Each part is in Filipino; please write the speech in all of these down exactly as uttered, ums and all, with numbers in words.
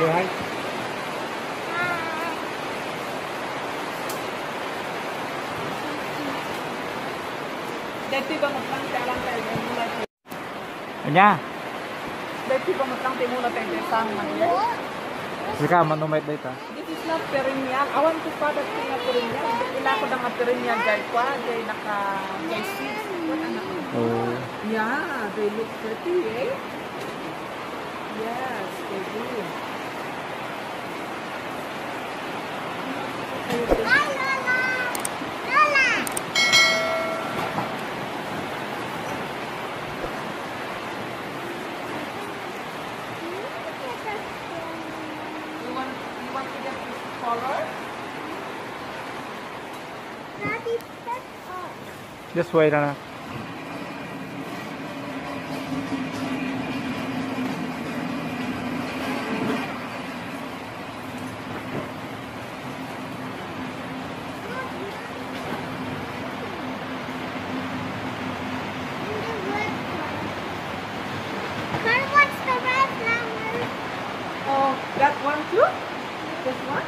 Say hi. Dati ba magpangti alam tayo mula tayo? Anya? Dati ba magpangti mula tayo sa Manila? Sika, manumait na ito. This is not perennial. Awan ko pa dati nga perennial. Ila ko na nga perennial guy pa. Gay naka gay seeds. What anak ko? Oh. Yeah, they look pretty, eh? Yes, they do. Hi, Lola! Lola! You want, you want to get this color? Daddy, that's all. Just wait na. Mom, what's the red flower? Oh, that one too? This one?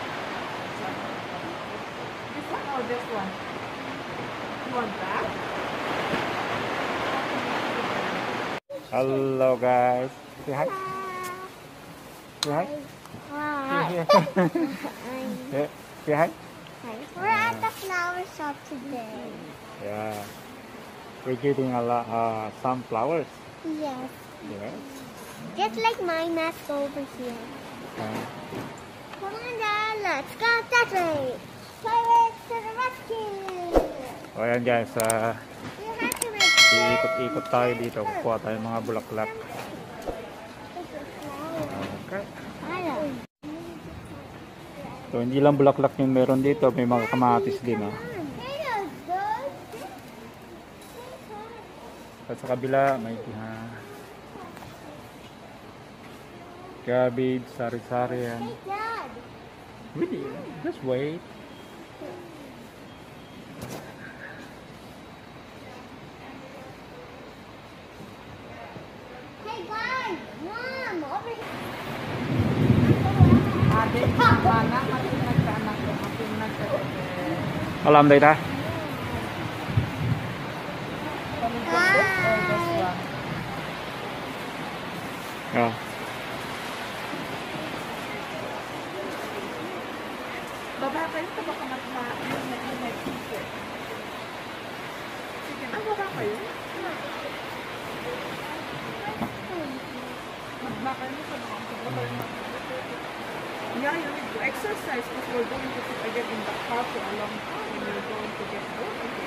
This one or this one? You want that? Hello guys. Say hi. Say hi. Hi. Yeah. Say hi. We're at the flower shop today. Yeah. We're getting a lot uh some flowers. Yes. Yes. Just like my mask over here. Uh, Come on, Dad. Let's go that way. Pirates to the rescue. o yan guys, uh, You have to make sure. iikot-ikot tayo dito. Kukuha tayo ng mga bulaklak. Okay. So hindi lang bulaklak yung meron dito, may mga kamatis din. Oh. At sa kabila may uh, cabbage, sari-sari yan. Dad. Really? Just wait. Hey guys, Mom, over here. Ate, mana masih nagkaanak ko, masih nagkaanak. Alam day ta? Oh. Baba kayo, ito baka mag-mag-mag-mag. Sige, ah, baba kayo? Magba kayo sa mga kapatid. Yeah, you need to exercise because we're going to sit again in the car for a long time and we're going to get bored again.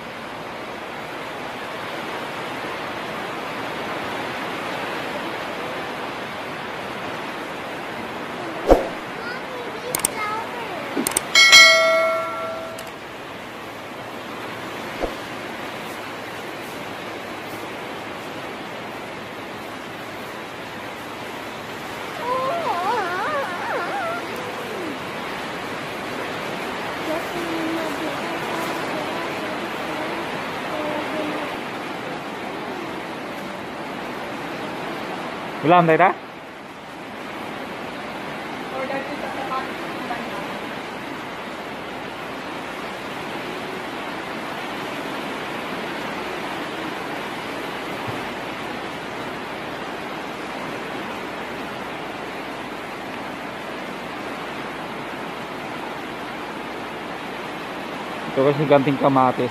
Alam day ta? Or that is the one. Ito kasi ganting kamatis.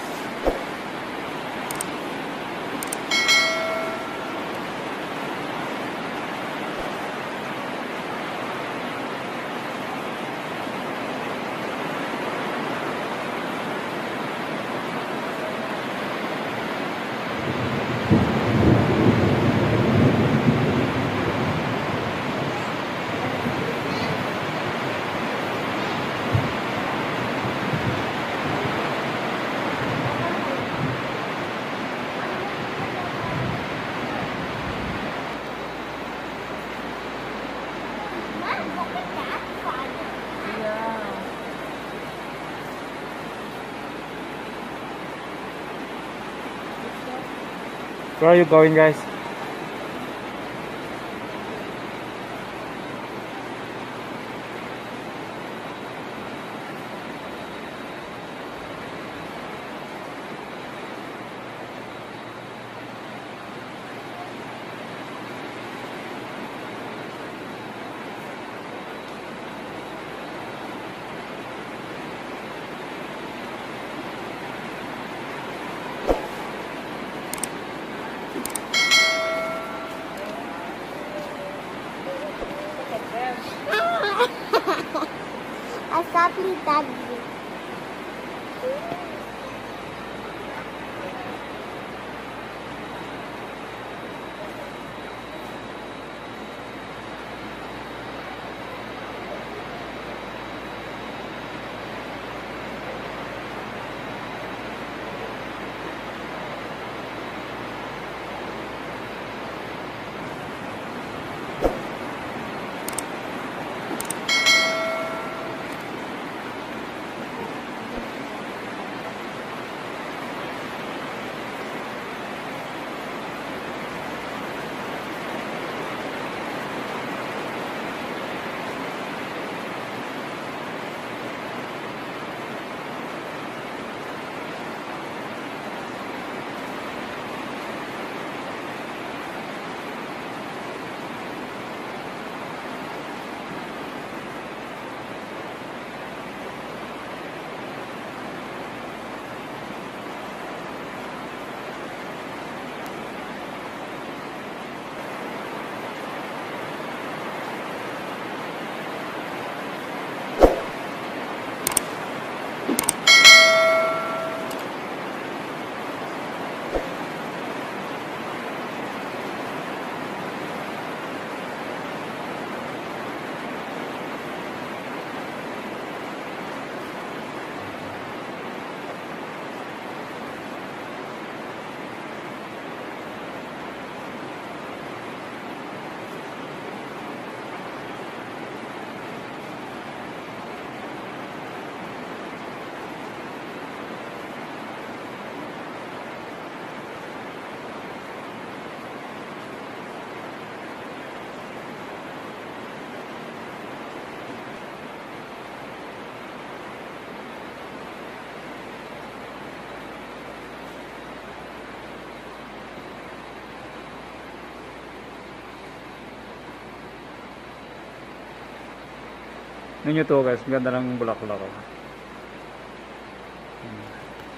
Where are you going, guys? Daddy. Ninyo to guys, ganda ng bulaklak. Oh. Hmm.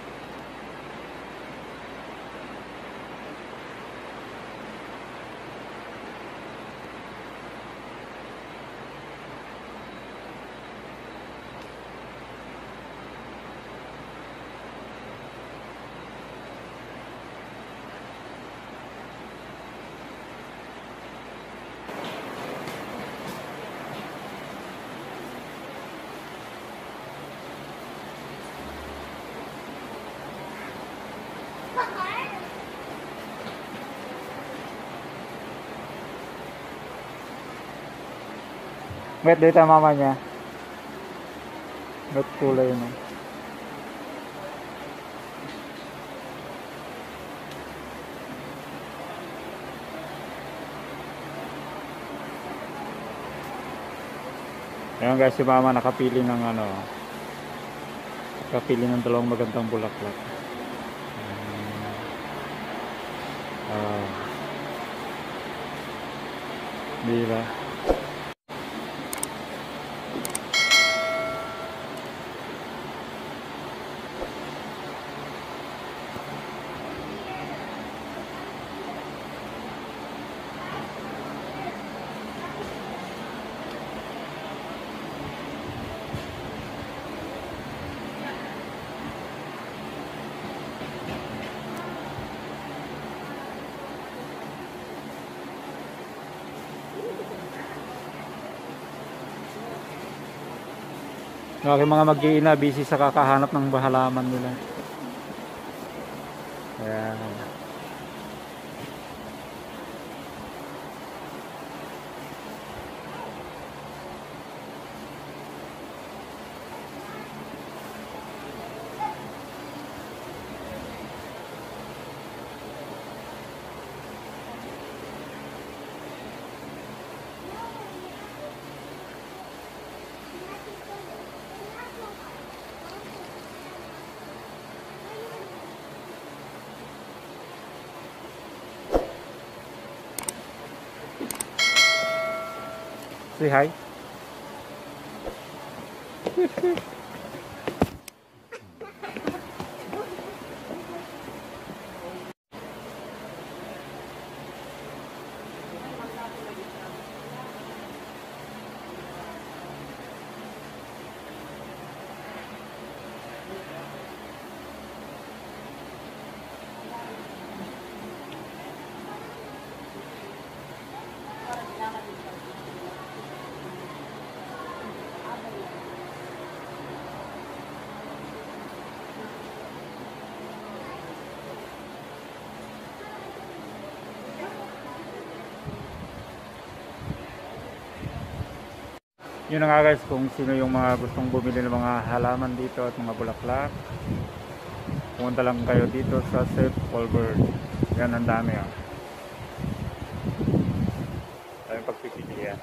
Wet dito mama niya. Wet kulay na. Ayan guys, si mama nakapili ng ano, nakapili ng dalawang magandang bulaklak. Uh, diba? Yung aking mga mag-iina, busy sa kakahanap ng halaman nila. Ayan. Say hi. Yun na nga guys, kung sino yung mga gustong bumili ng mga halaman dito at mga bulaklak, pumunta lang kayo dito sa Safe Colbert. Yan, ang dami ah. Daming pagpipilian.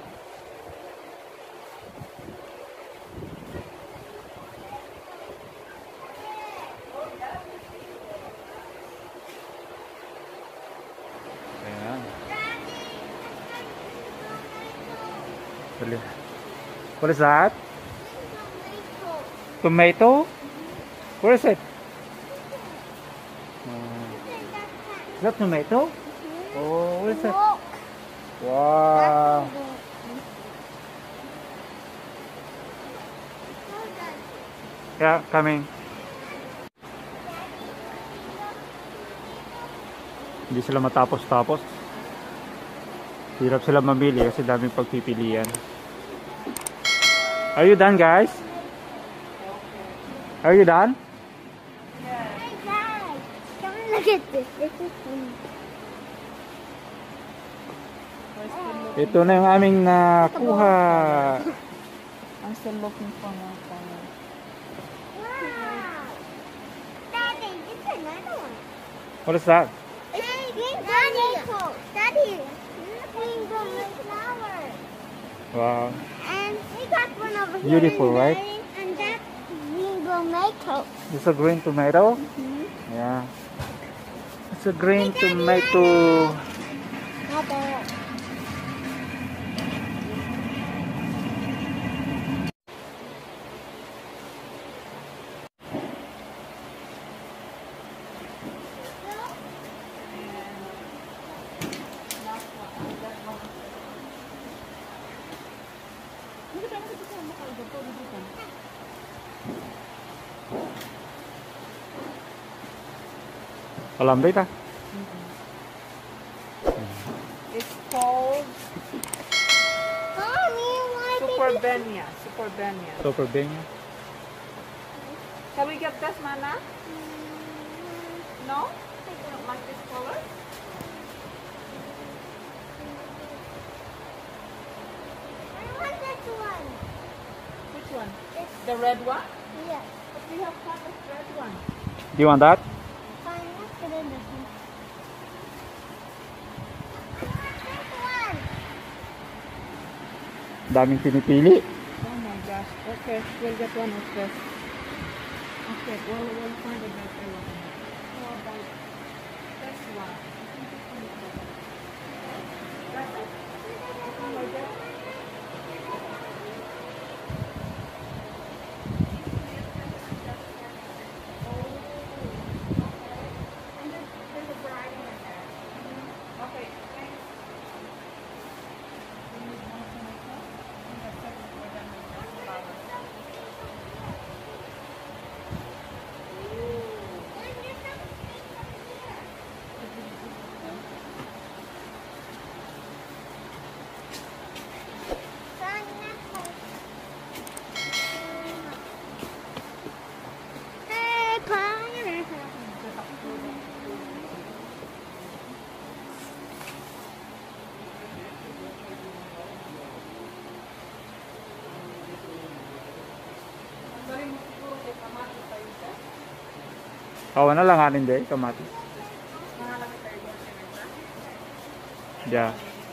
Ayan. Dali. What is that? Tomato? Where is it? Uh, is that tomato? Oh, what is it? Look. Wow. Yeah, coming. Hindi sila matapos-tapos. Hirap sila mamili kasi daming pagpipilian. Are you done, guys? Are you done? Hey guys, come and look at this. This is funny. Ito na yung aming nakuha. I'm still looking for more colors. Wow. Daddy, it's another one. What is that? Hey, Daddy. Daddy, rainbow flower. Wow. And we got one over here. Beautiful, in right? Daddy, and that's rainbow maple. This is a green tomato? Mm-hmm. Yeah. It's a green tomato. Not bad. Alam dito. It's called Mommy, why did you... Superbenia. Superbenia. Super big. Can we get this, Mana? No? You don't like this color? I want this one. Which one? It's, The red one? yes. But we have got this red one. Do you want that? Fine, let's put in this one. This one. Daming pinipili. Oh my gosh. Okay, we'll get one of this. Okay, we'll, we'll find a better one. How about this one? That's it? Oh my God. And then there's a variety like that. Okay, thanks. We need more tomato. We have seven for them with that flower. Hey, pineapple. Sorry mo siguro kay kamatis tayo siya. Awa na lang anin din, kamatis. Mahalami tayo doon siya nagsa. Yeah.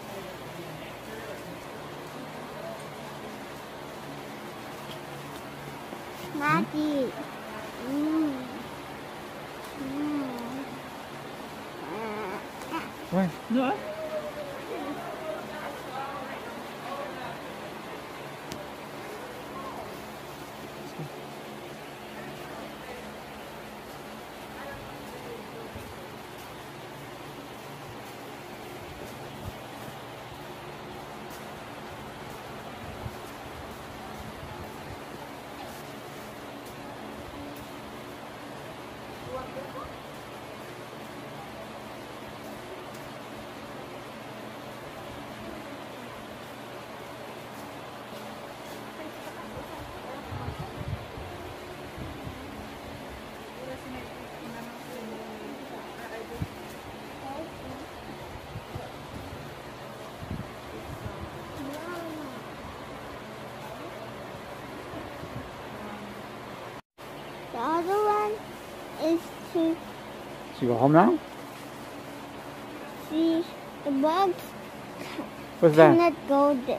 Maggie. Mm. Mm. Why? Doon? is to So you go home now? see the bugs What's that? cannot go there.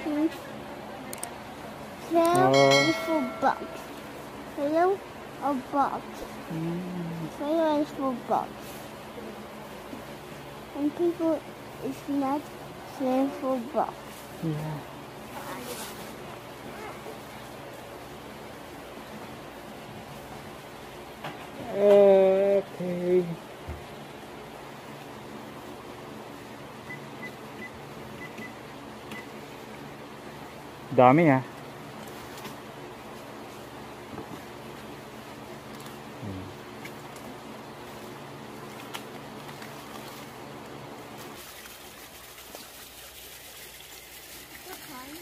Trail Oh. is for bugs. Trail of bugs. Trail is for bugs. And people is not trail for bugs. Yeah. Okay. Dami ah. What time?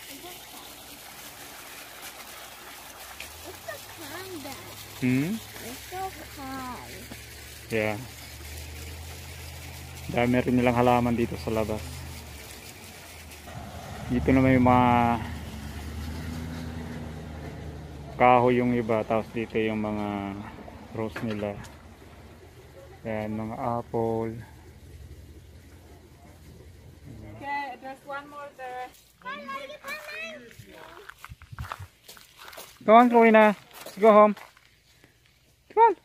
It's so calm, Dad. Hmm? It's so calm. Yeah. Dami rin nilang halaman dito sa labas. Dito naman yung mga kahoy yung iba, tapos dito yung mga rose nila. Yan, mga apple. Okay, there's one more there. Go on, Chloe na. Let's go home. Come on.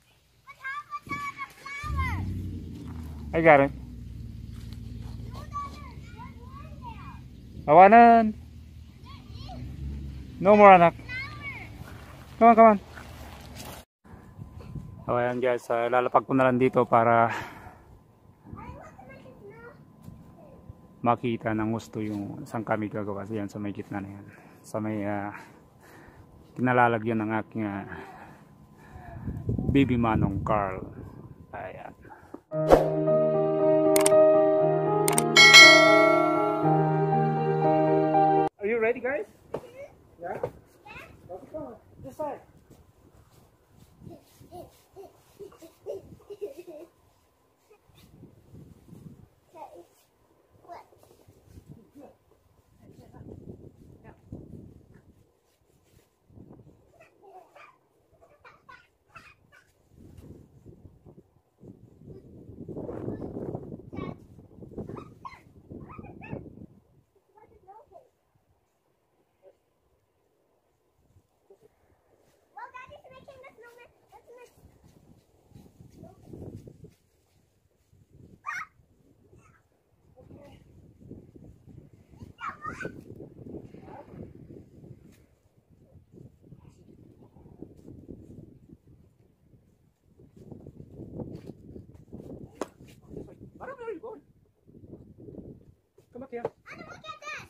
I got it. Awanan. No more, anak. Come on, come on. So ayan guys, uh, lalapag ko na lang dito para makita ng gusto yung isang kami gagawa. Yan sa may gitna na yan. Sa may uh, kinalalagyan ng aking uh, baby manong Carl. Ayan. Are you ready, guys? Yeah? Let's go. This side. I don't know where you're going. Come up here. Anna, look at this!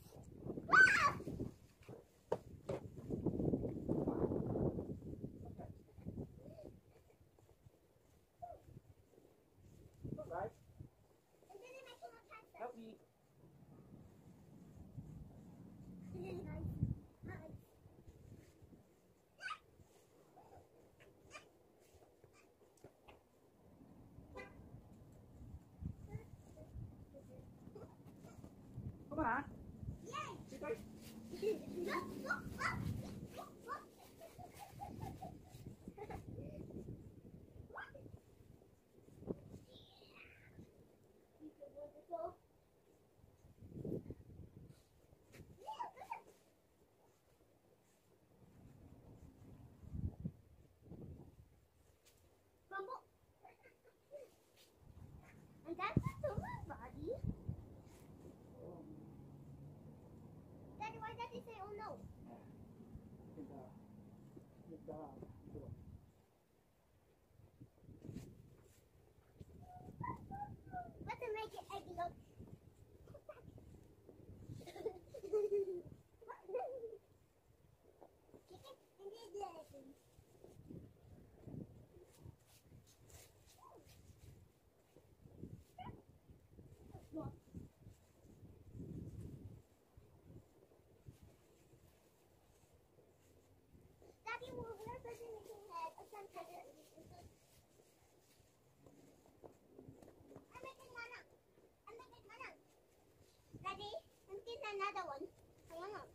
Right. Help me. Come on. Sit down. And that's a human body. Daddy, why did he say, oh no? Let's make it egg look. Daddy, we're busy making head of some kind of. I'm making one up. I'm making one up. Daddy, I'm making another one. Hang on.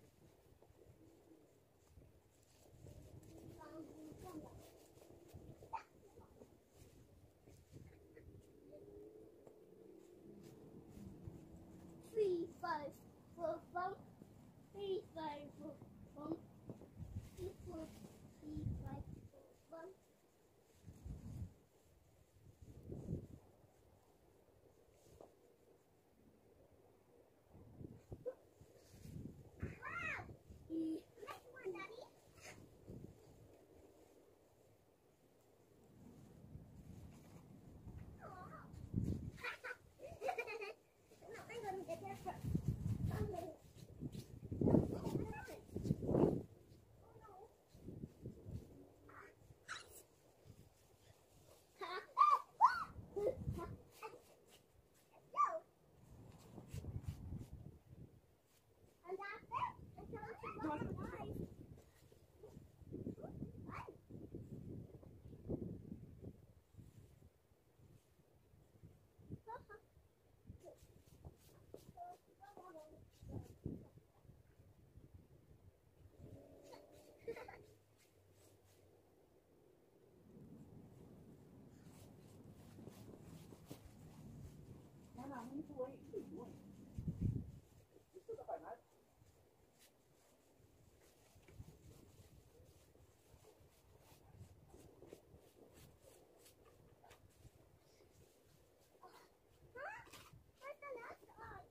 Where's the last one?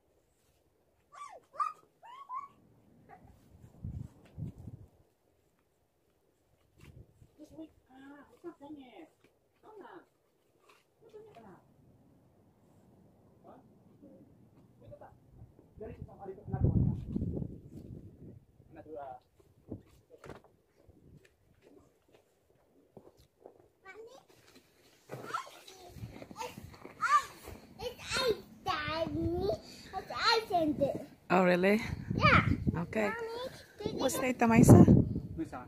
Just wait. Ah, it's not done yet. Come on. Not done yet na. Huh? Wait na ta. There is some alito another one. Another uh Mommy? It's ice, Daddy. It's ice in there. Oh, really? Yeah. Okay. Mommy, did What's that, Maisa? Misa.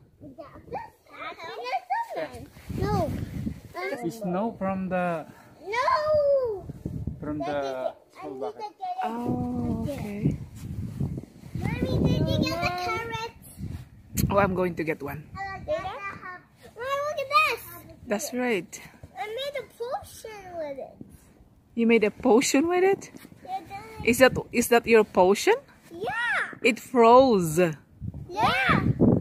No. It's snow from the No. from I the need small to bucket. get it. Oh, okay. Mommy, did you get the carrots? Oh, I'm going to get one. Mom, look at this. That's right. I made a potion with it. You made a potion with it? Yeah. Daddy. Is that is that your potion? Yeah. It froze. Yeah.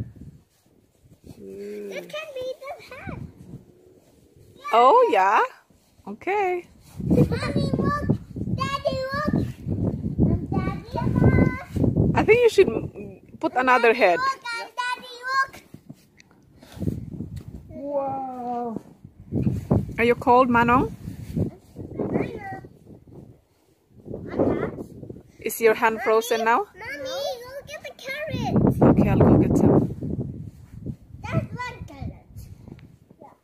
This can be the hat. Oh, yeah? Okay. Mommy, look. Daddy, look. And Daddy, look. I think you should put another head. Look, and Daddy, look. Wow. Are you cold, Manong? Is your hand frozen now? Mommy, look at the carrots. Okay, I'll go get some. That's one carrot. Yeah.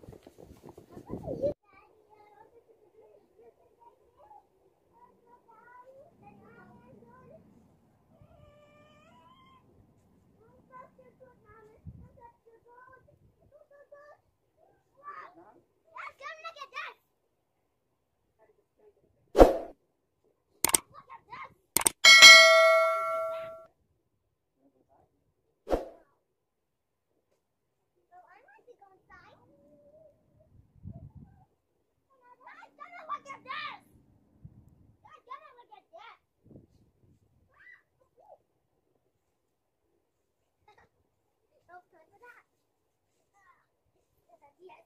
Let's go look at this. Look at this. So I might be going inside. Guys, gonna look at this. Guys, gonna look at this. Don't play with that. Yes.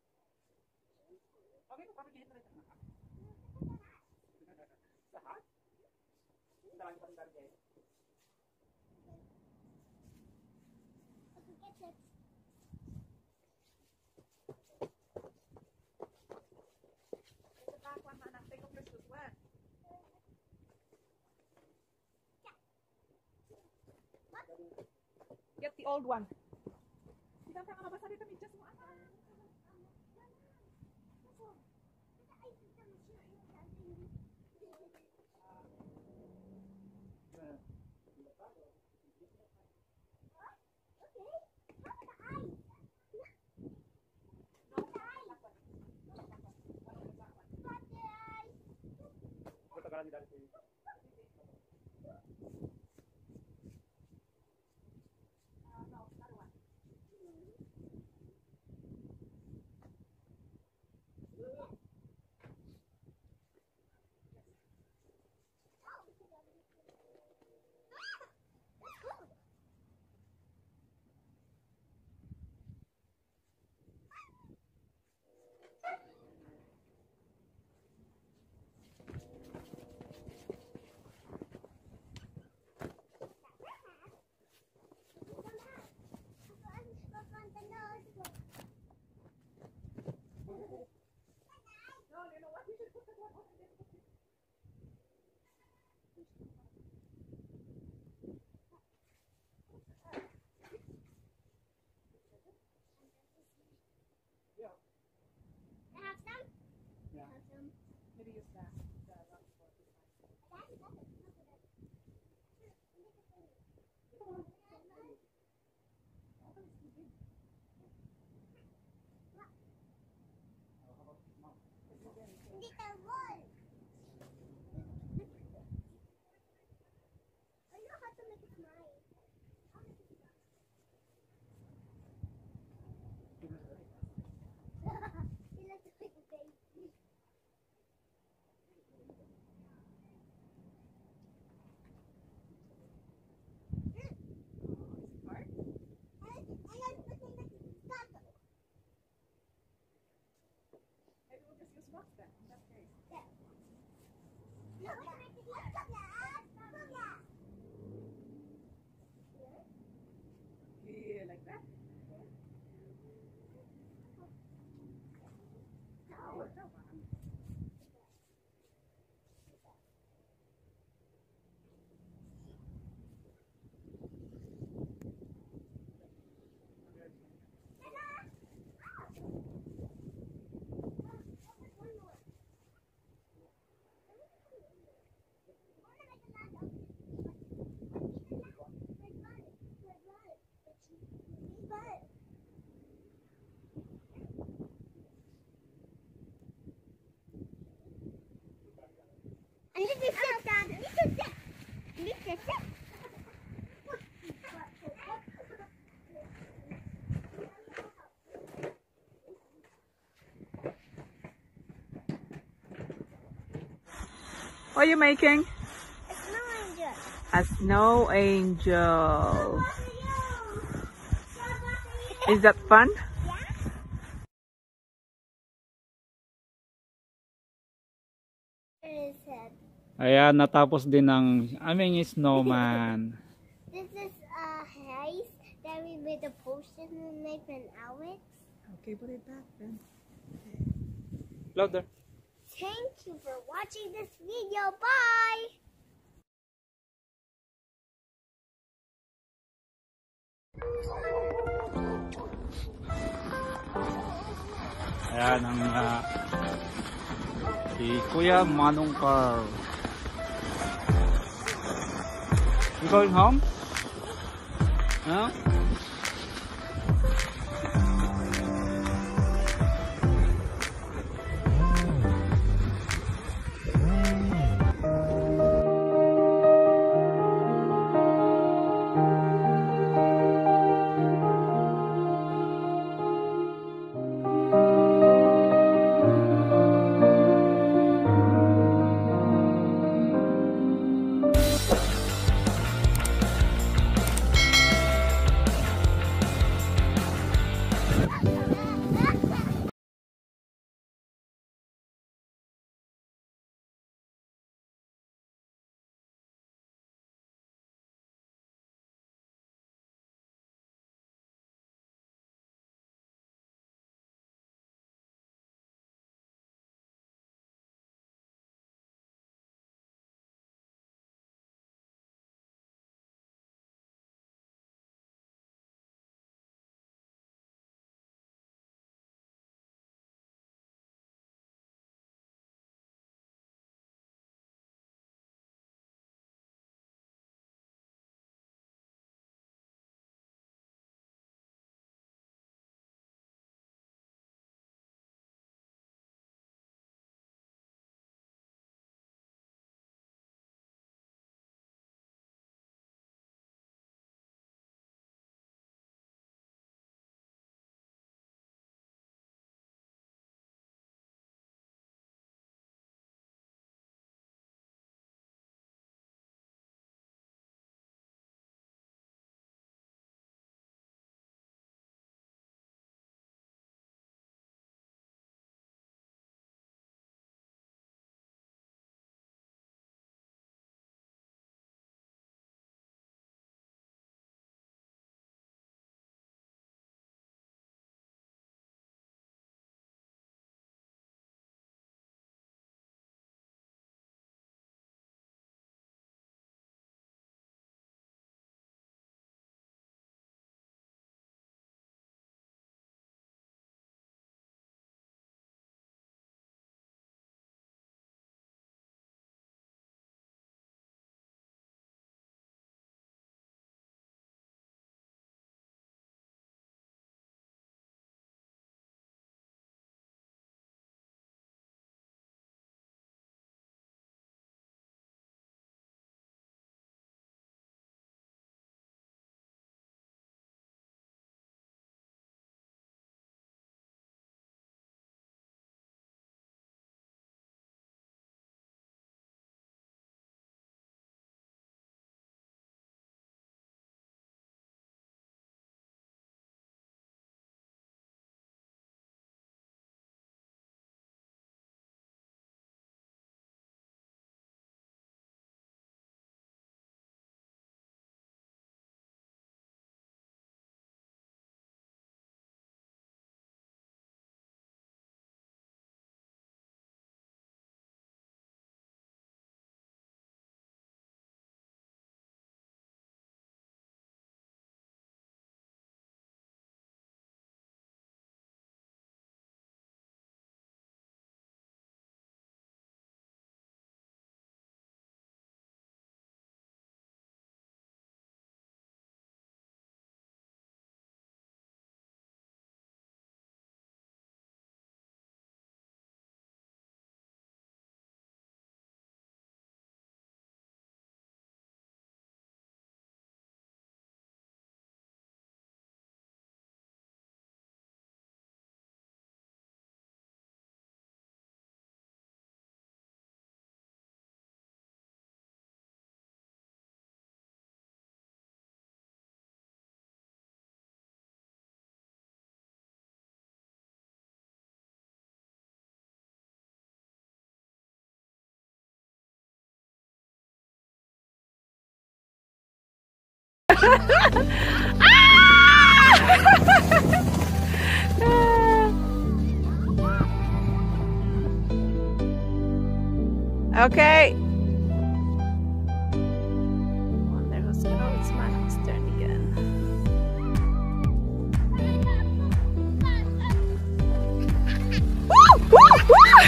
Okay, paano di hit na? Lahat? Dami pa rin dami. Get this. Get the old one. Patagalan ni Daddy. box then. In that case. Look at it. Look at that. Look at. Yeah, like that. Oh, it's so fun. And this is it, Dad. This is it. This is it. What are you making? It's no angel. A snow angel. Yeah. Is that fun? It is it. Ayan, natapos din ng aming snowman. This is a haze that we made a potion and knife and Alex. Okay, put it back then. Louder. Thank you for watching this video. Bye! Ayan ang uh, si Kuya Manong Carl. You going home? Huh? Okay. Oh, there goes, oh, it's Matt's turn again. Woo! Woo! Woo!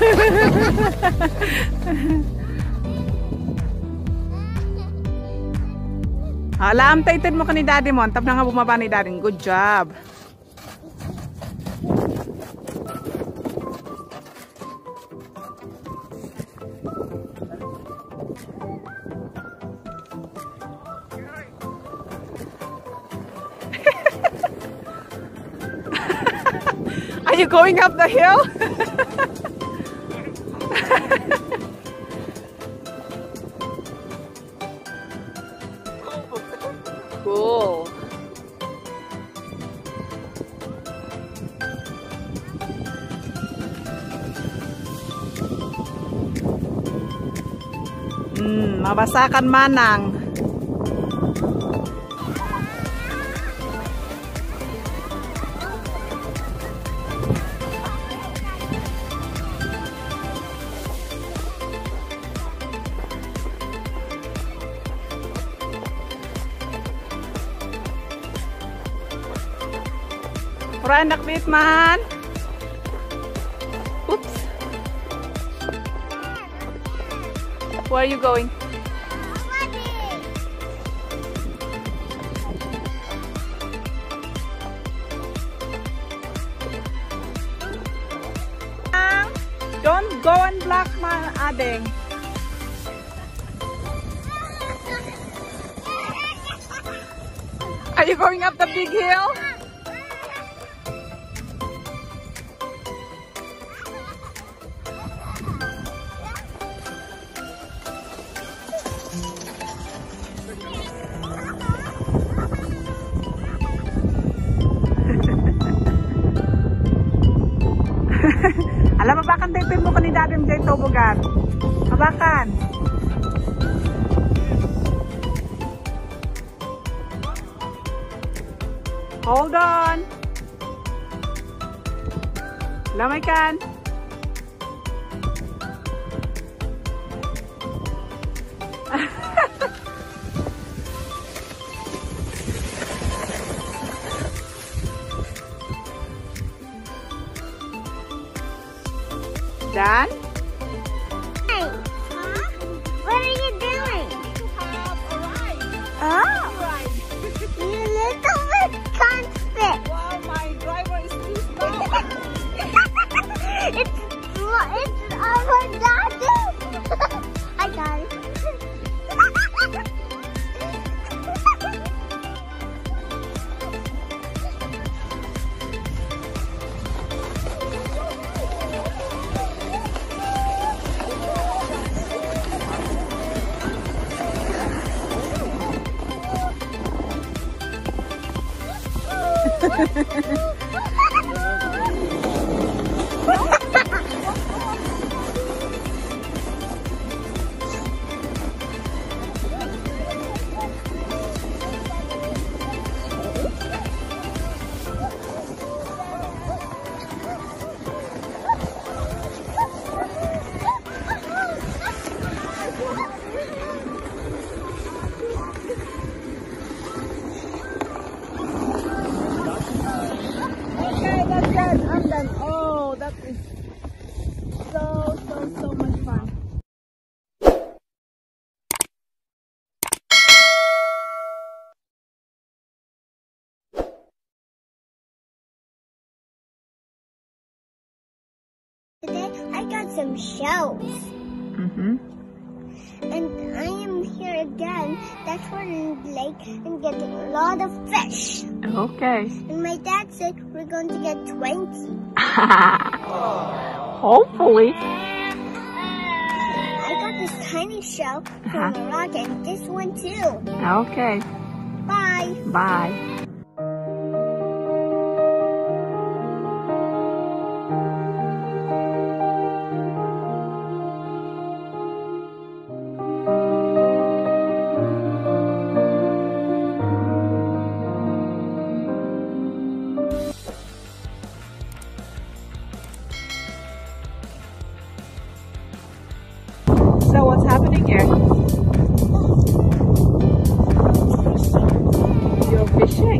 Alam, taitin mo ka ni daddy mo. Antap na nga bumaba ni daddy. Good job. Are you going up the hill? Cool. Hmm, mabasakan manang. Anak bit man. Oops. Where are you going? Don't go and block my ading. Are you going up the big hill? Alam, mabakan tayo mo ka ni daddy mo dyan tobogan. Mabakan. Hold on. Lamay kan. Done? Hey, huh? What are you doing? Oh, you little bit can't fit. Wow, my driver is too slow. it's it's our daddy. I got it. Today I got some shells. Mm-hmm. And I am here again. That's where in the lake and get a lot of fish. Okay. And my dad said we're going to get twenty. Hopefully. I got this tiny shell from Uh-huh. a rock and this one too. Okay. Bye. Bye. what's happening here? You're fishing.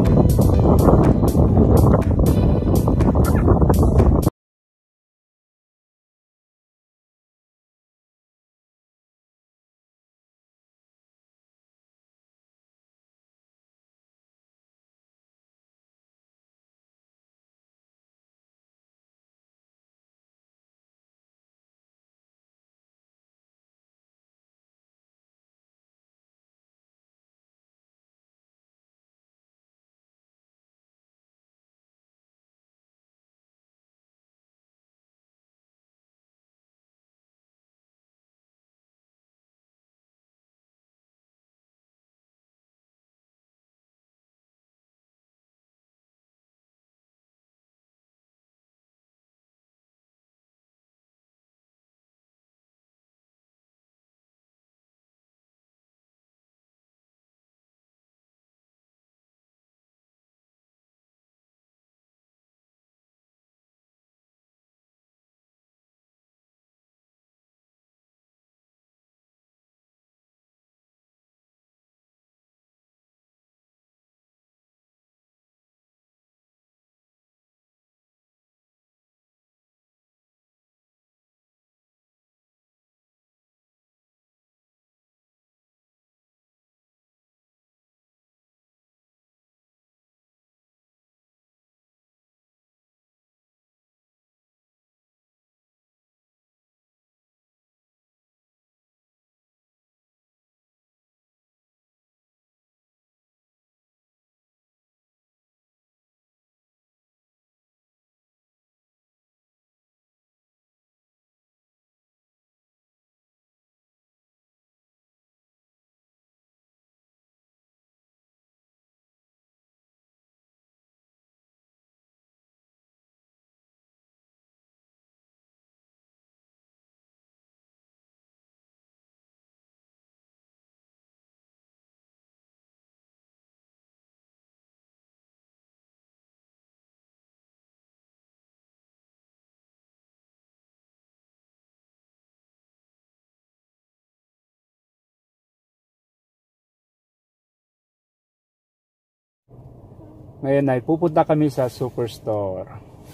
Ngayon ay pupunta kami sa Superstore.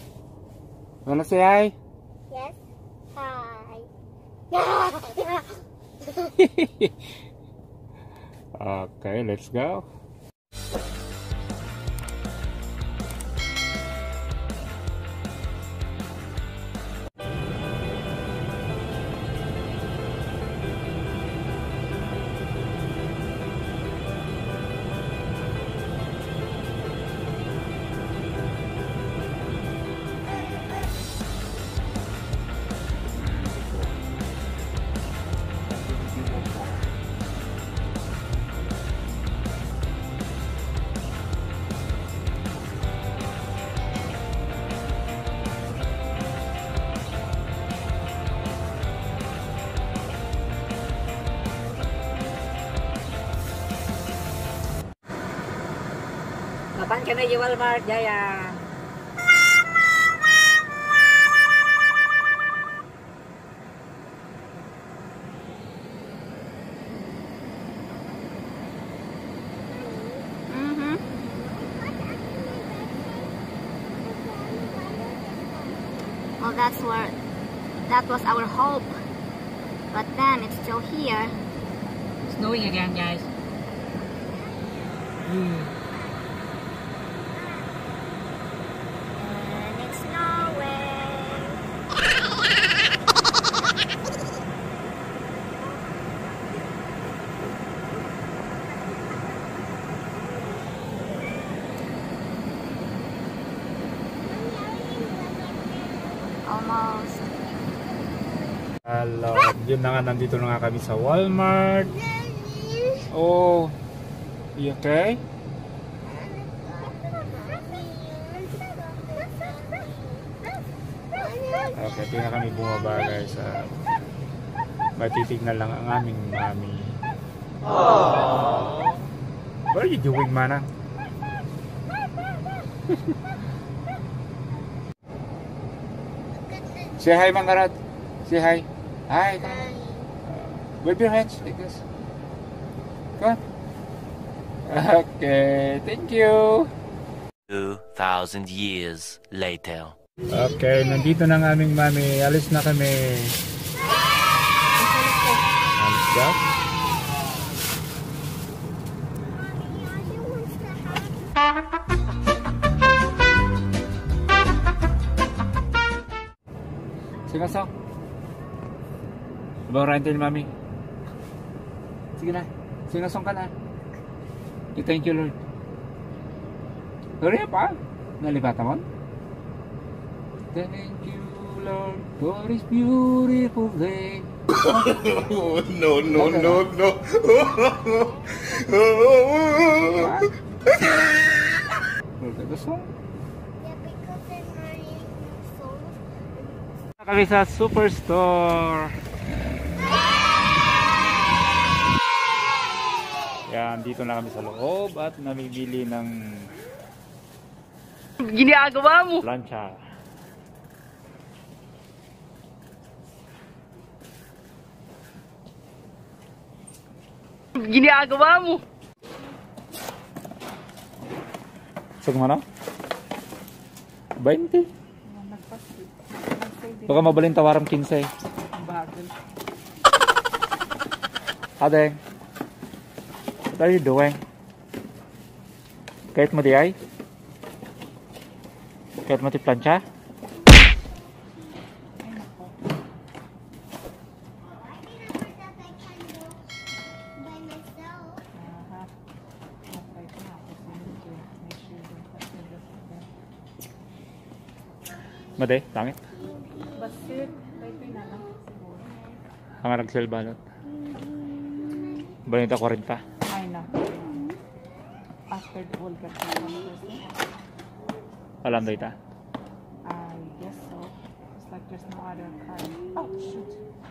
Wanna say hi? Yes. Hi. Okay, let's go. Kapan kami di Walmart, Jaya? Mm-hmm. Well, that's where, that was our hope. But then it's still here. Snowing again, guys. And it's snowing. Almost. Hello. Yun na nga, nandito na nga kami sa Walmart. Oh, you okay? Okay, ito na kami bumaba guys. Uh, matitignan lang ang aming mami. Aww. What are you doing, Manang? Say hi, Mangarat. Say hi. Hi. Wave your hands like this. Come on. Okay, thank you. Two thousand years later. Okay, nandito na ang aming mami. Alis na kami. Alis daw? Sige, song. Abang rantin, mami. Sige na. Sige, song ka na. Thank you, Lord. Hurry up, ah. Nalibata mo? Thank you, Lord, for this beautiful day. Oh, no, no, no, no. Look at the song. Yeah, because I'm learning new songs. Kami sa Superstore. Yan, dito na kami sa loob at namimili ng Ginagawa mo. plancha. Ginagawa mo. Sag mo na? twenty. Baka mabalin tawaram fifteen. Bagal. Adeng, what are you doing? Kahit mo di ay? Kahit mo di plancha? Made, tangit. Basit. Tayo na lang siguro. Ang nagsel balot. Balita forty. I know. After the whole got one person. Alam daw ita. I guess so. It's like there's no other car. Oh, shoot.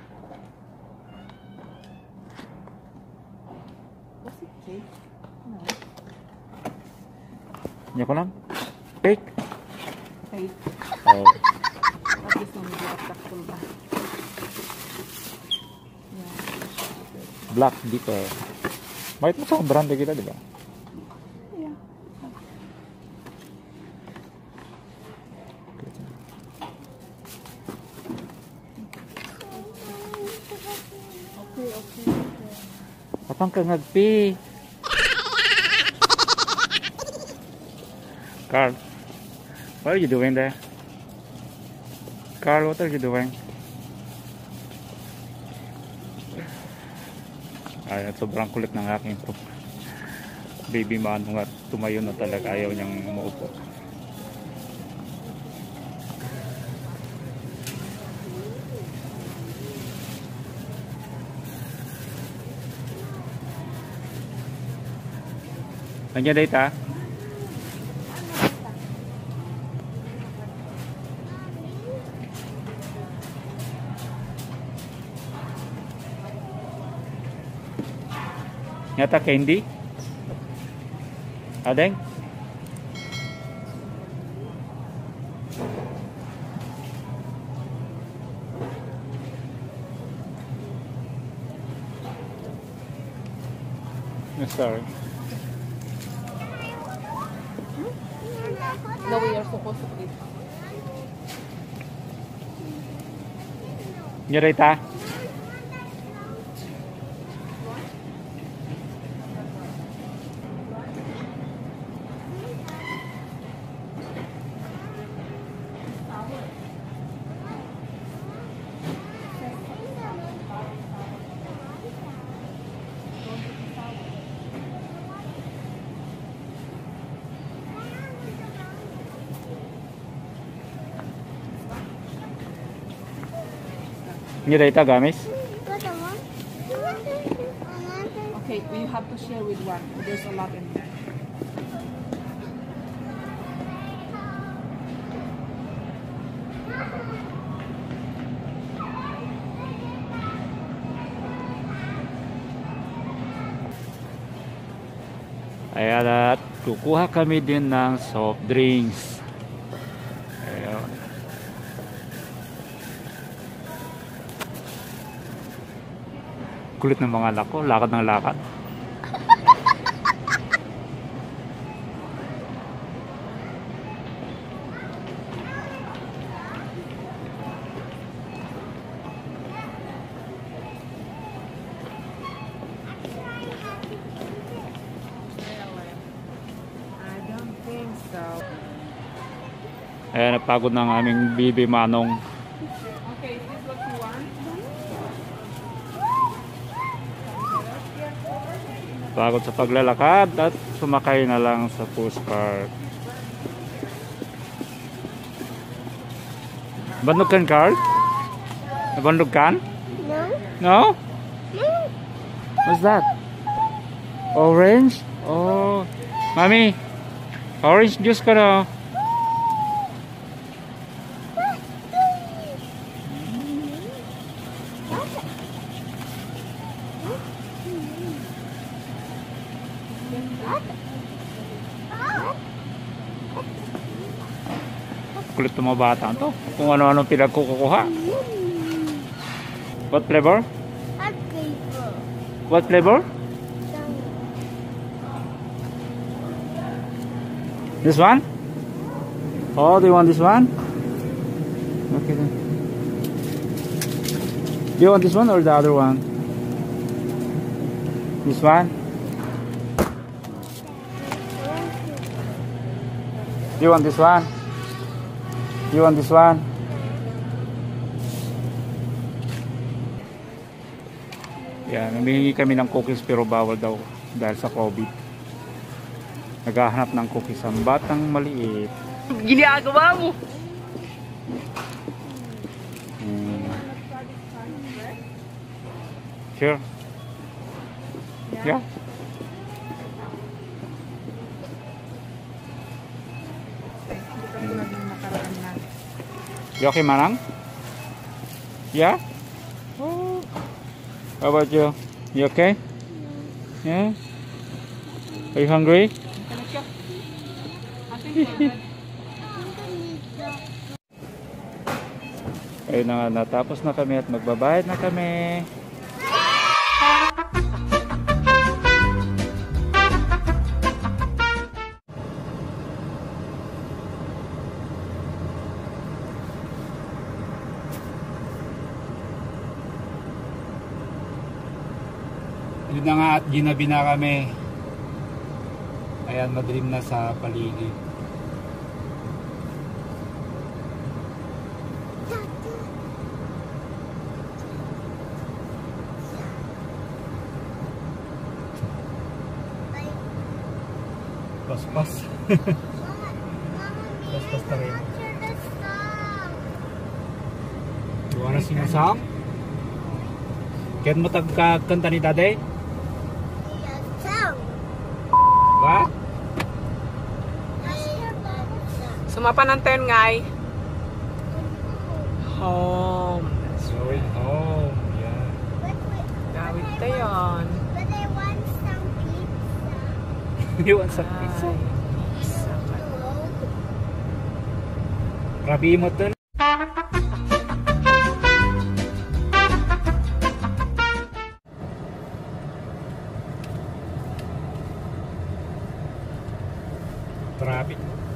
Was it cake? No. Niya ko lang. Fake. Cake. Oh. At least only the full ba. Yeah. Black dito. Bakit mo sa brand kita, di ba? Yeah. Okay, okay, okay. Kapang ka ngagpi. Carl, what are you doing there? Carl, what are you doing? Ay, sobrang kulit ng aking pro. Baby man nga tumayo na talaga, ayaw niyang umuupo. Nandiyan data? Nyata candy? Adeng? No, sorry. No, we are supposed to eat. Nyerita? Nyerita gamis? Okay, we have to share with one. There's a lot in there. Ayan, at kukuha kami din ng soft drinks. Ayan. Kulit ng mga anak ko, lakad ng lakad. I don't think so. Ayan, napagod ng aming bibi Manong. Okay, is this what you want? Pagod sa paglalakad at sumakay na lang sa push cart. Bandog kan, Carl? Nabandog kan? No. No? No. What's that? Orange? Oh, Mami, orange juice ka na. Kulit ng mga bata to. Kung ano-ano pinagkukuha. What flavor? Hot paper. What flavor? This one? Oh, do you want this one? Okay then. Do you want this one or the other one? This one? Do you want this one? Do you want this one? Yan, humihingi kami ng cookies pero bawal daw dahil sa COVID. Naghahanap ng cookies ang batang maliit. Ginagawa mo! Hmm. Sure. Yeah. You okay, Manang? Yeah? Oh. How about you? You okay? Yeah? Are you hungry? Ayun na nga, natapos na kami at magbabayad na kami. Yun na nga at ginabi na kami. Ayan, madilim na sa paligid. Paspas. Paspas na rin. You wanna sing a song? Can mo tagkakanta ni Daddy? What? Sumapa ng ten ngay. Home. Going home. Yeah. Gawin tayon. But I want some pizza. You want some pizza? Pizza. Rabi mo to. Traffic.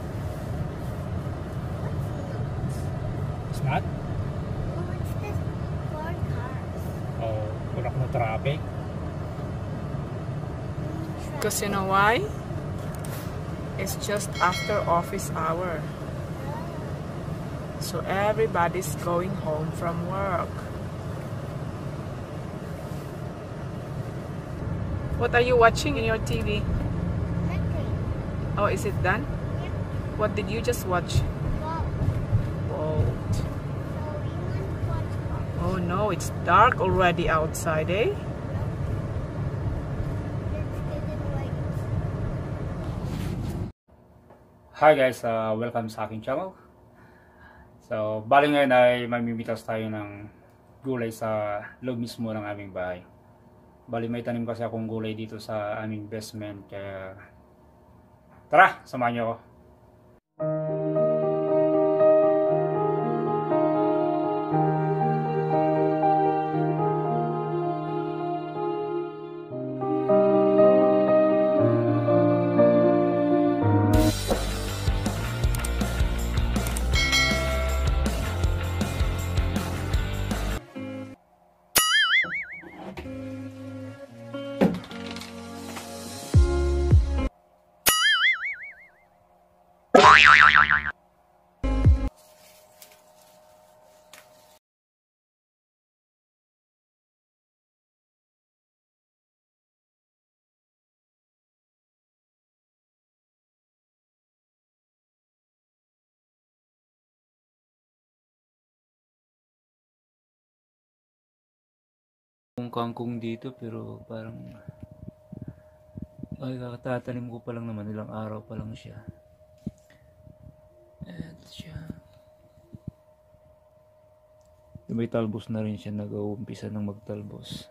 It's not? Oh, it's this four cars. Oh, wala ko na traffic. Because you know why? It's just after office hour. So everybody's going home from work. What are you watching in your T V? Nothing. Oh, is it done? Yep. What did you just watch? Wow. Boat. So we want to watch what? Oh no, it's dark already outside, eh? Let's get it right. Hi guys, uh, welcome sa aking channel. So, bali ngayon ay mamimitas tayo ng gulay sa loob mismo ng aming bahay. Bali may tanim kasi akong gulay dito sa aming basement, kaya tara, samahan niyo ako. kangkong dito pero parang ay kakatatanim ko pa lang naman, ilang araw pa lang siya. Eto siya. May talbos na rin siya, nag-uumpisa ng magtalbos.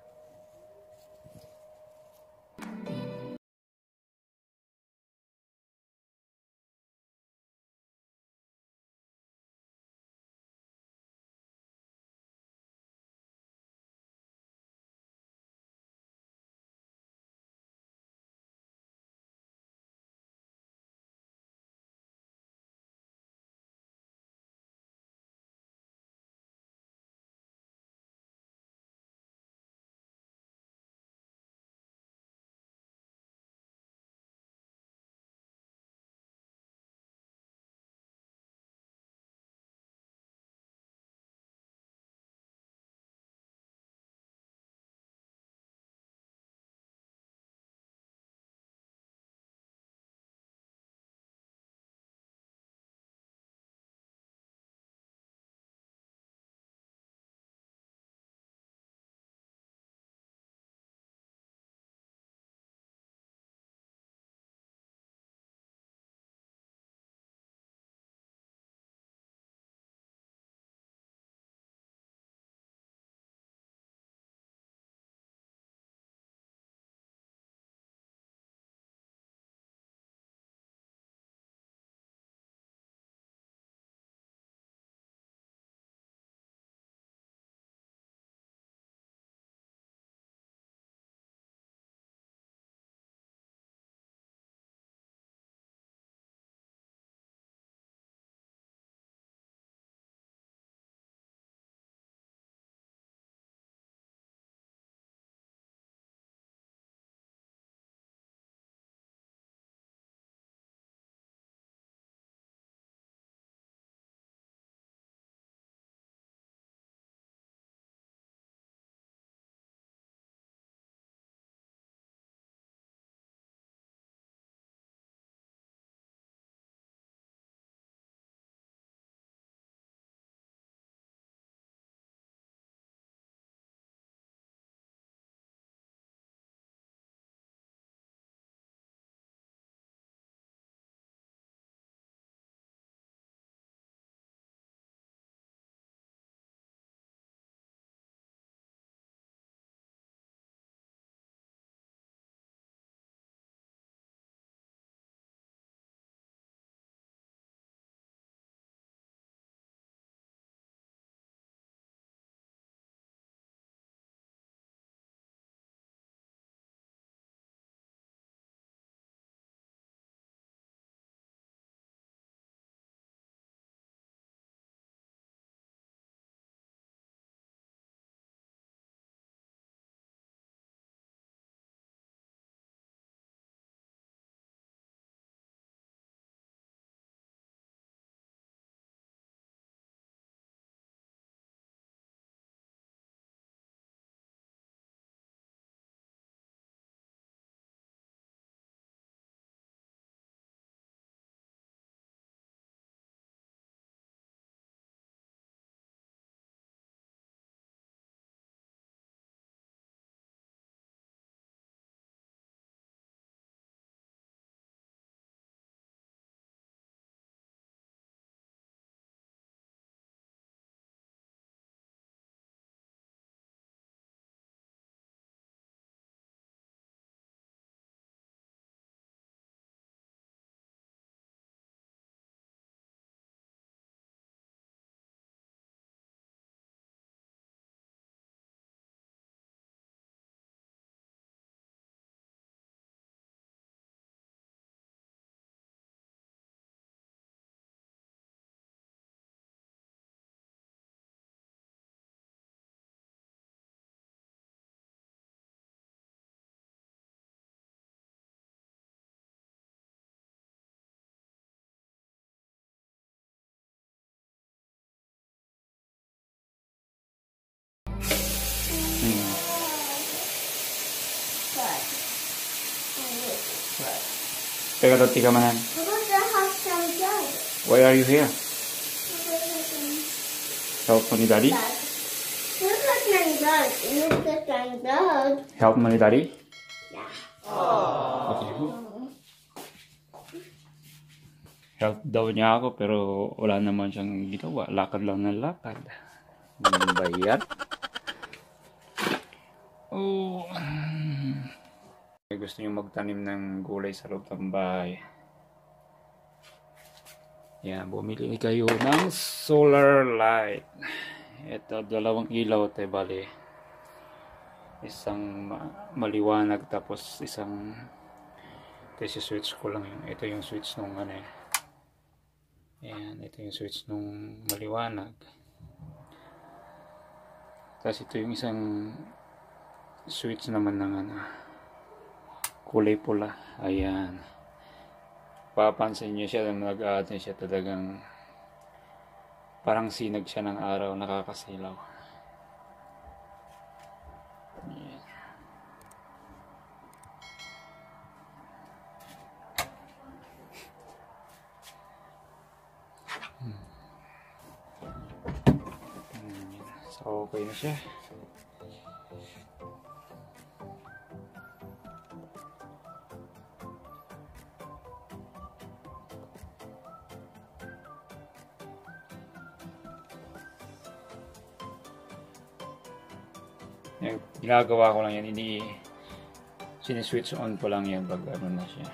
Teka, Tati Kamanan. Because I have some job. Why are you here? Help me, Daddy? Dad. Look at my blood. Look at my blood. Help mo ni Daddy? Yeah. Okay. Help daw niya ako pero wala naman siyang ginawa. Lakad lang ng lakad. Ano ba yan? Oh. Gusto niyo magtanim ng gulay sa loob ng bahay. Yan, bumili kayo ng solar light. Ito, dalawang ilaw, te, bali. Isang maliwanag, tapos isang ito yung switch ko lang yun. Ito yung switch nung ano eh. Yan, ito yung switch nung maliwanag. Tapos ito yung isang switch naman ng ano, kulay pula. Ayan. Papansin nyo siya na nag-aatin siya talagang parang sinag siya ng araw, nakakasilaw. Ayan. Hmm. So, okay na siya. Yung ginagawa ko lang yan, hindi siniswitch on ko lang yan pag ano na siya.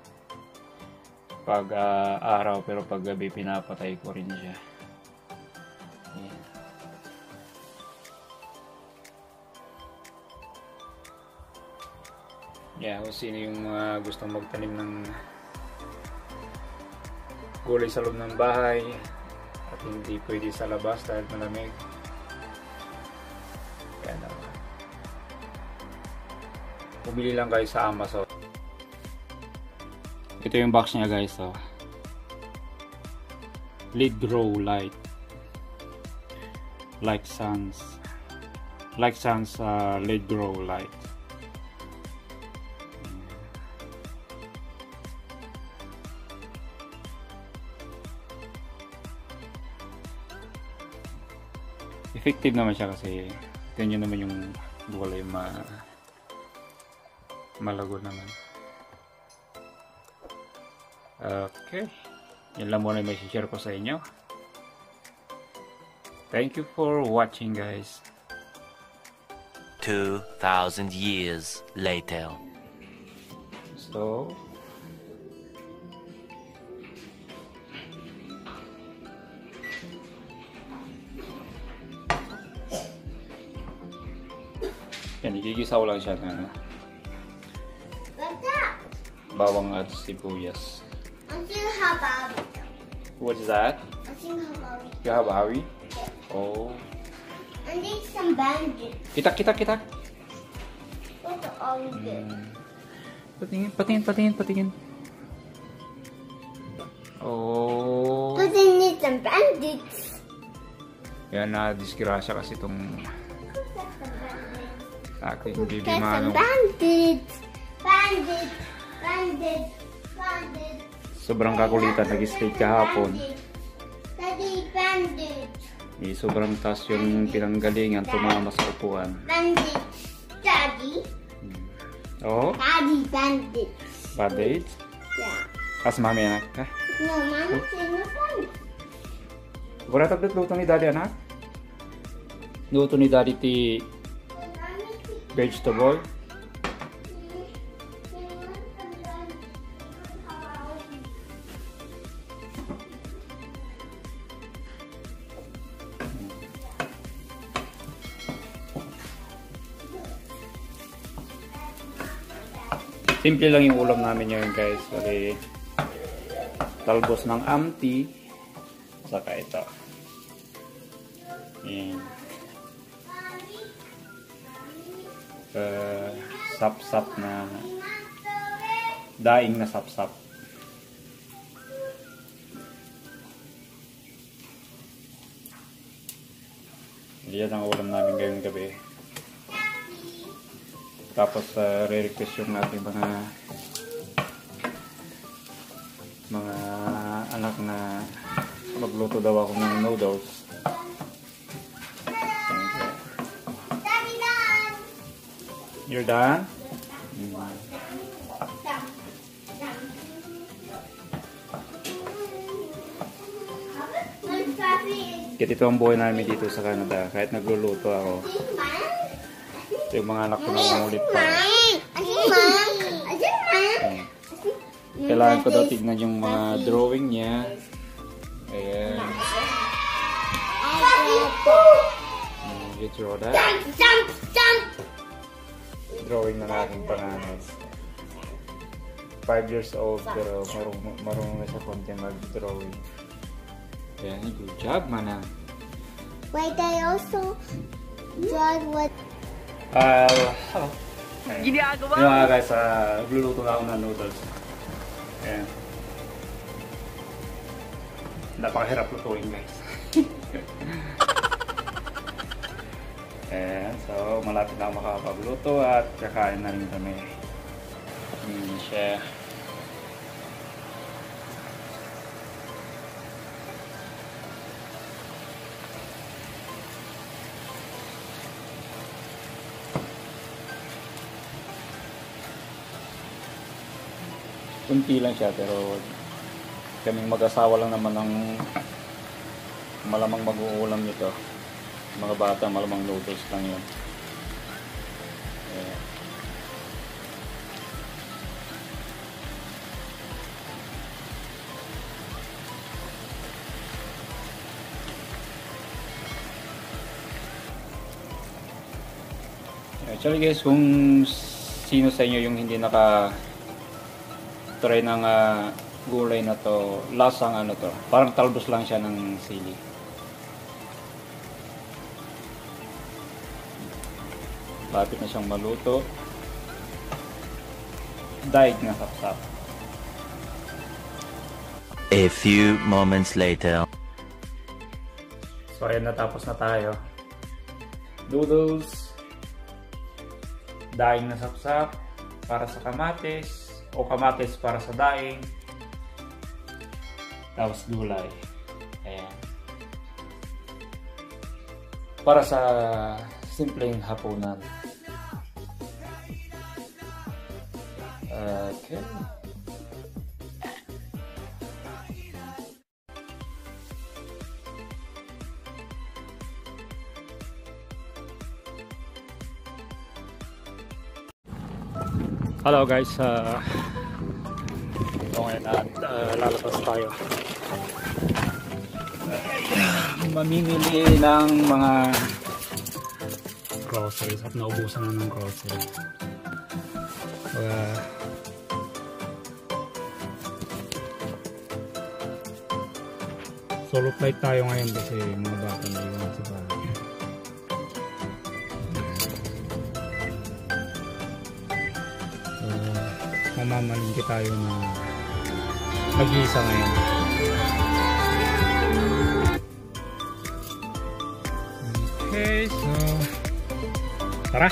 Pag uh, araw, pero pag gabi pinapatay ko rin siya. Yan. Yeah, kung sino yung uh, gustong magtanim ng gulay sa loob ng bahay at hindi pwede sa labas dahil malamig. Yan uh, bumili lang kayo sa Amazon. Ito yung box niya guys. So, Lead Grow Light. Like Sans. Like Sans uh, Lead Grow Light. Effective naman siya kasi ganyan naman yung gulay ma malago naman. Okay, yan lang muna yung may share ko sa inyo. Thank you for watching guys. Two thousand years later. So yan, igigisaw lang siya ng ano, bawang at sibuyas. I'm still happy. What is that? I'm still happy. You have Harry? Oh. I need some bandage. Kitak, kitak, kitak. What are we doing? Hmm. Patingin, patingin, patingin, patingin. Oh. But I need some bandage. Yan na, disgrasya kasi itong aking baby Get some manong. bandage. Bandage. Bandage. Bandage. Sobrang kakulitan, nag-skate kahapon. Daddy, bandage. Eh, sobrang taas yung pinanggalingan, tumama sa upuan. Bandage. Daddy. Oh, Daddy, bandage. bandage. Yeah. As mami anak, ha? No, Mama said no bandage. Gura tablet luto ni daddy anak? Luto ni daddy ti vegetable. Simple lang yung ulam namin ngayon guys. Kasi talbos ng amti. Saka ito. Yan. Uh, sap-sap na daing na sap-sap. Yan ang ulam namin ngayong gabi. Tapos uh, re-request yung ating mga mga anak na magluto daw ako ng noodles. You're done? Ganito ang buhay namin dito sa Canada. Kahit nagluluto ako, ito yung mga anak ko na umulit pa. Kailangan ko daw tignan yung mga drawing niya. Ayan. You draw that? Drawing ng aking panganay. five years old pero marunong, marunong na siya konti mag-drawing. Ayan, good job, Manang. Wait, I also drawn what? Uh, hello. Ginagawa mo? Yung mga guys, uh, nagluluto na ako ng noodles. Ayan. Napakahirap lutuin, guys. Ayan, so malapit na ako makakapagluto at kakain na rin kami. Hmm, siya. Kunti lang siya pero kaming mag-asawa lang naman ng malamang mag-uulam nito. Mga bata malamang noodles lang yun. Ayan. Actually guys, kung sino sa inyo yung hindi naka try ng uh, gulay na to, lasang ano to, parang talbos lang siya ng sili. Lapit na siyang maluto. Daig na sapsap. A few moments later. So ayan, natapos na tayo. Noodles, daing na sapsap para sa kamatis o kamatis para sa daing, tapos gulay. Ayan. Para sa simpleng hapunan. Okay. Hello guys, uh, ito ngayon at uh, lalabas tayo. Mamimili ng mga groceries at naubusan na ng groceries. Uh, solo flight tayo ngayon kasi mga bata na iwan sa bahay. Mamamalingki tayo na mag-iisa ngayon. Okay, so tara!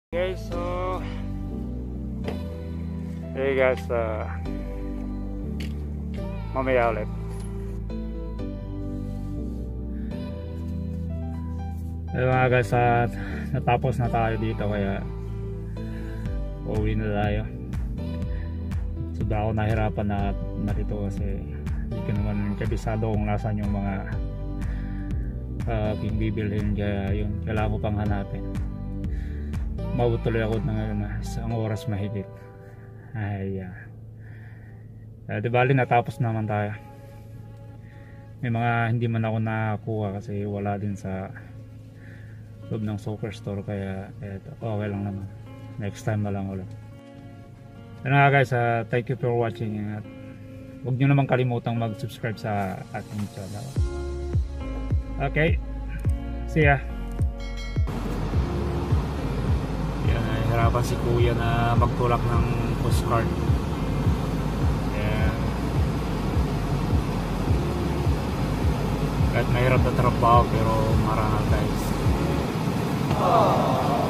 Okay, so hey guys, uh, mamaya ulit. Ayun mga guys, uh, natapos na tayo dito kaya uuwi na tayo. Sobra ako nahirapan na narito kasi hindi ko naman kabisado kung nasan yung mga uh, bibilhin, kaya yun, kailangan ko pang hanapin. Mabutuloy ako ng uh, isang oras mahigit. Ay uh, uh, di bali natapos naman tayo. May mga hindi man ako nakakuha kasi wala din sa loob ng superstore, kaya eto, okay lang naman, next time na lang ulit. Ano nga guys, uh, thank you for watching at huwag nyo naman kalimutang mag subscribe sa ating channel. Okay, see ya. Yan, nahihirapan si kuya na magtulak ng postcard. Yan. Kahit mahirap na trabaho pero marangal guys. Aww.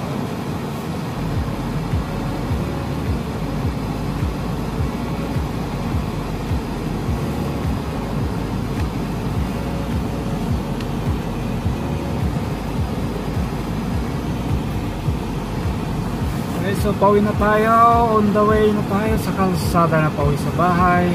Okay, so pauwi na tayo, on the way na tayo sa kalsada na pauwi sa bahay.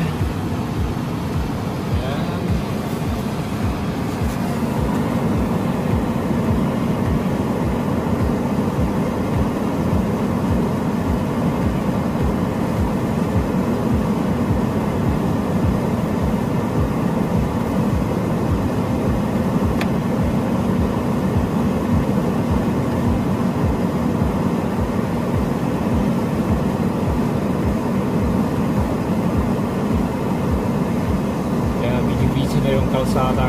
Kalsada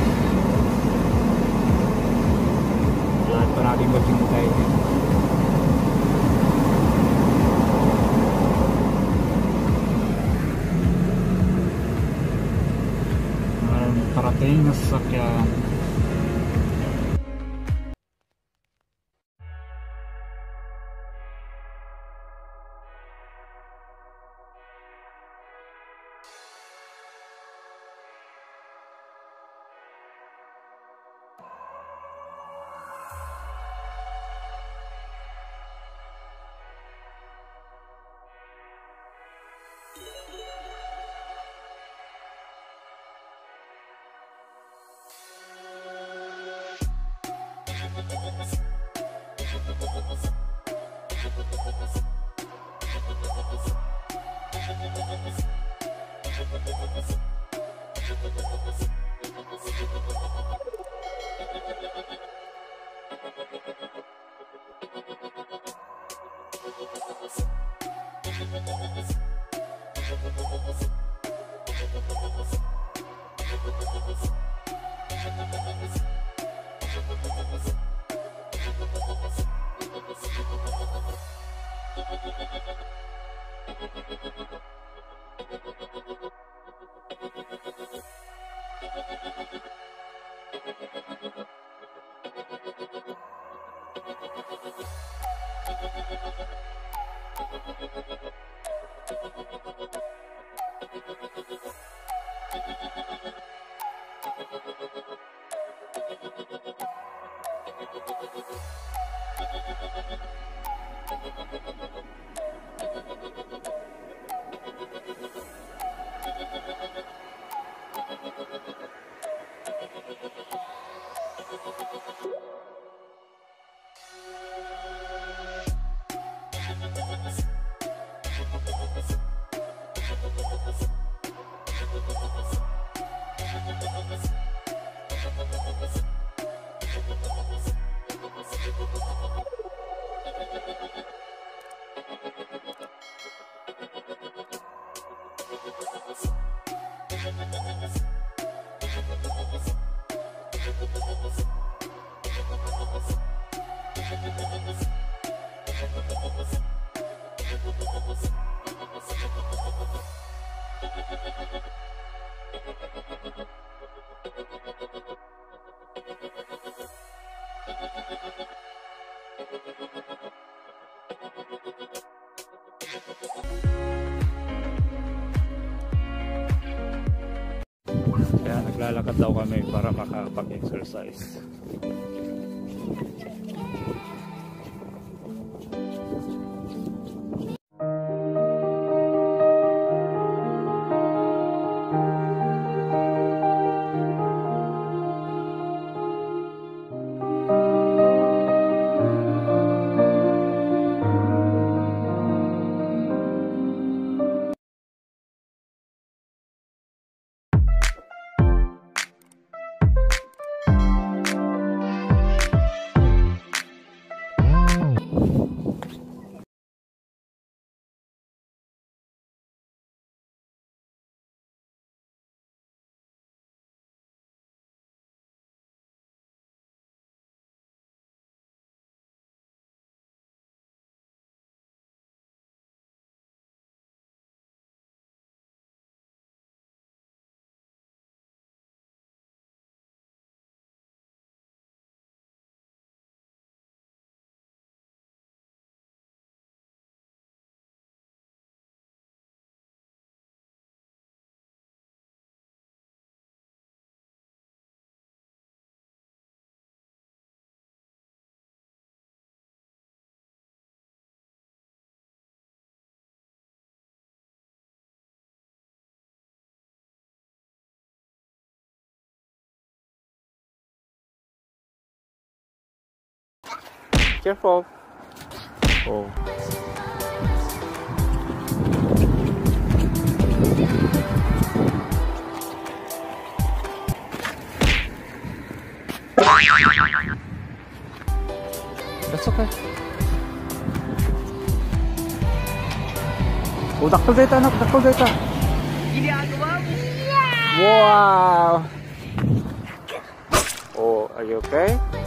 lahat pa natin maghintay. Um, parating na sasakyan. maglalakad daw kami para makapag-exercise. Careful. Oh. That's okay. Oh, dakpal dito anak, dakpal dito. Ginagawa mo. Wow. Oh, are you okay?